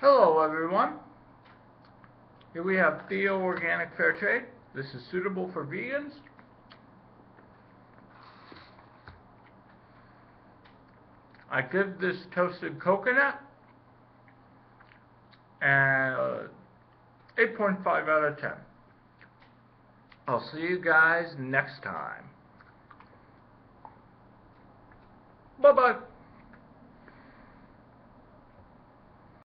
Hello everyone. Here we have Theo Organic Fair Trade. This is suitable for vegans. I give this toasted coconut and 8.5 out of 10. I'll see you guys next time. Bye bye.